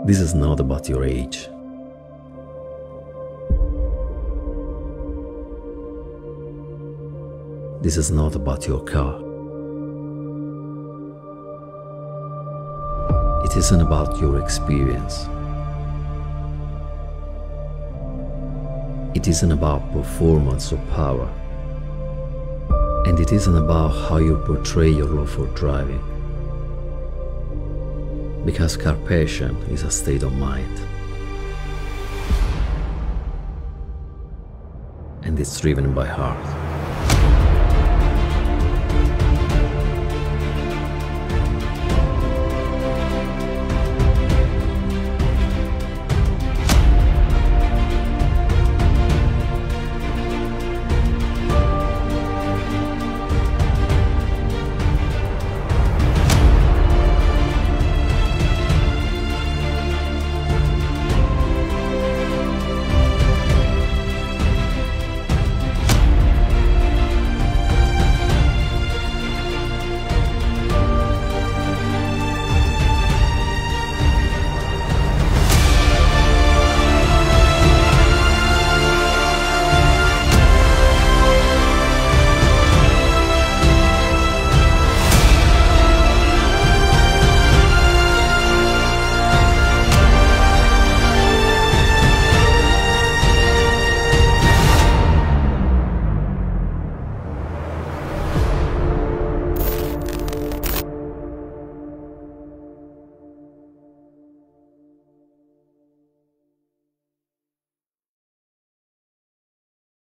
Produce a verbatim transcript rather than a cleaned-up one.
This is not about your age. This is not about your car. It isn't about your experience. It isn't about performance or power. And it isn't about how you portray your love for driving. Because car passion is a state of mind. And it's driven by heart.